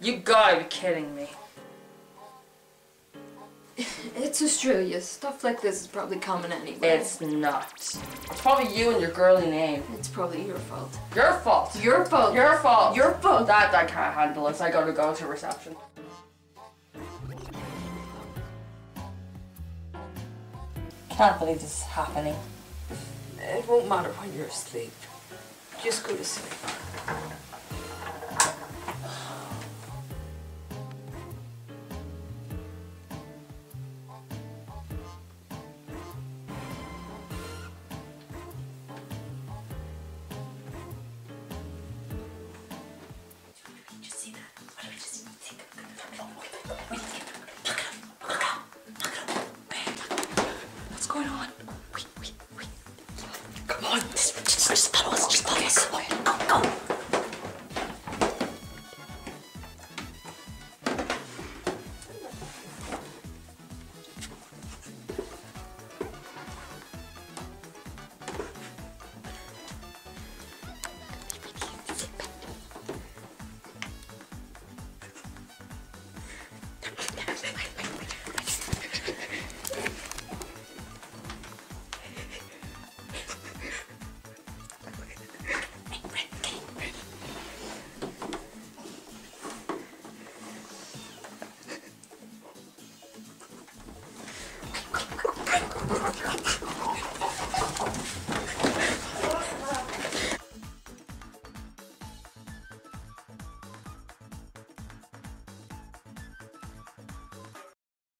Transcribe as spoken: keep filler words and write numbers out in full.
You gotta be kidding me. It's Australia. Stuff like this is probably common anyway. It's not. It's probably you and your girly name. It's probably your fault. Your fault. Your fault. Your fault. Your fault. That I can't handle it. So I gotta go to reception. Can't believe this is happening. It won't matter when you're asleep. Just go to sleep.